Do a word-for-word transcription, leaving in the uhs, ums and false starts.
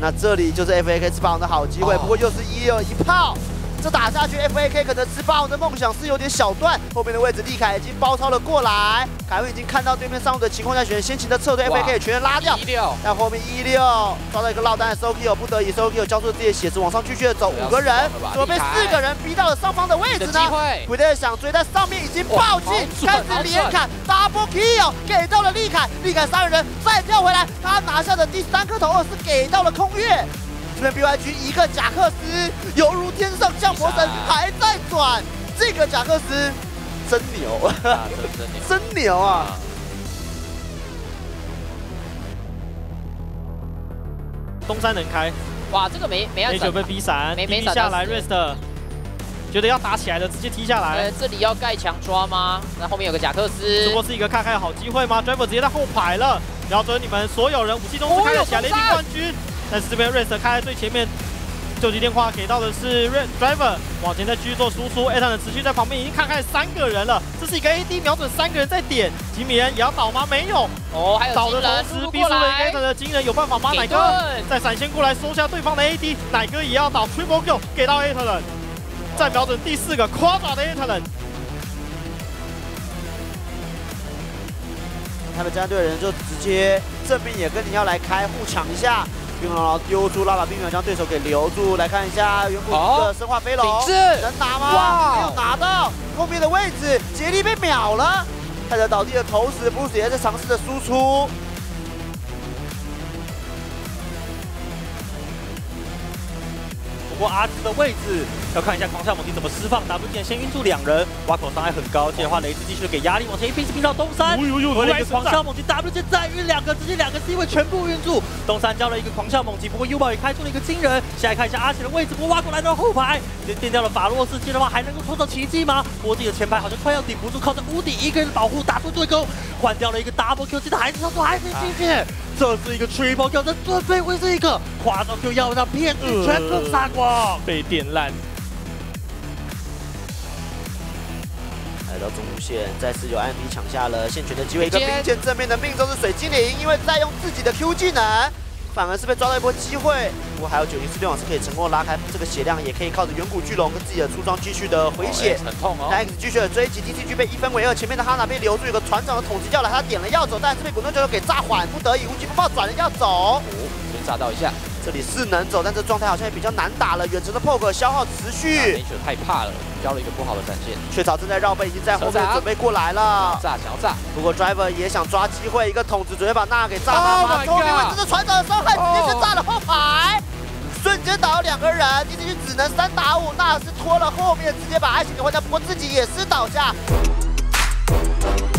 那这里就是 F A K 吃霸王的好机会，不过又是一二一炮。 这打下去 ，F A K 可能吃霸王的梦想是有点小断。后面的位置，利凯已经包抄了过来，凯文已经看到对面上路的情况下，选择先行的撤退 ，F A K 全员拉掉。但后面一六抓到一个落单的 S O K I， 不得已 S O K I 交出自己的血值，往上继续的走，五个人，怎么被四个人逼到了上方的位置呢？鬼队想追，但上面已经爆气，开始连砍 ，double kill 给到了利凯，利凯杀人再跳回来，他拿下的第三颗头二是给到了空月。 这边 B Y G 一个贾克斯犹如天上降魔神，还在转。这个贾克斯真牛，啊、真牛啊！ 东山能开， 哇，这个没没按准备 B 闪， 没没闪下来 ，Rest 觉得要打起来了，直接踢下来。 呃，这里要盖墙抓吗？那后面有个贾克斯， 这波是一个看开的好机会吗 ？Driver 直接在后排了，瞄准你们所有人，武器中是开了起来，雷霆冠军。 但是这边 Rest 开在最前面，救急电话给到的是 Driver， 往前再继续做输出 ，A 坦的持续在旁边已经看开三个人了，这是一个 A D 瞄准三个人在点，吉米人也要倒吗？没有， 哦，还有倒的同时逼出了一个 A 坦的惊人，有办法吗？奶哥再闪现过来收下对方的 A D， 奶哥也要倒 ，Triple Kill 给到 A 坦人，再瞄准第四个夸爪的 A 坦人。 他们战队的人就直接正面也跟你要来开，互抢一下。 冰龙狼丢出拉把冰秒将对手给留住，来看一下远古的生化飞龙，能拿吗？没有拿到，后面的位置杰利被秒了，看着倒地的投石，布鲁斯也在尝试着输出。 不过阿兹的位置要看一下狂笑猛禽怎么释放 ，W 键先晕住两人，挖口伤害很高，接着的话雷兹继续给压力往前一拼，是拼到东山，回了一个狂笑猛禽 ，W 键再晕两个，直接两个 C 位全部晕住，东山交了一个狂笑猛禽，不过 U 宝也开出了一个惊人，现在看一下阿奇的位置，不过挖口来到后排，直接电掉了法洛斯，接的话还能够创造奇迹吗？不过自己的前排好像快要顶不住，靠着屋顶一个人的保护打出对勾，换掉了一个 double Q， 接着还是操作还没进去。 这是一个 triple kill， 这准备会是一个夸张 Q， 要让骗子全部杀光， 被电烂。 来到中路线，再次有安迪抢下了现权的机会，一个兵剑正面的命中是水精灵，因为在用自己的 Q 技能，反而是被抓到一波机会。不过还有九零四六网是可以成功拉开这个血量，也可以靠着远古巨龙跟自己的出装继续的回血。 很痛哦。 X 继续的追击 ，D C G 被一分为二，前面的哈娜被留住，有个船长的统治要来，他点了要走，但是被滚动球给炸缓，不得已无极风暴转了要走。 哦，先炸到一下。 这里是能走，但这状态好像也比较难打了。远程的 poke 消耗持续， 梅雪太怕了，交了一个不好的闪现。 雀巢正在绕背，已经在后面准备过来了。 炸，想要炸。 不过 driver 也想抓机会，一个桶子准备把娜给炸到吗？后面位置是船长的伤害，直接是炸了后排，瞬间打了两个人 ，D C G 只能三打五，娜是拖了后面，直接把爱情给换掉，不过自己也是倒下。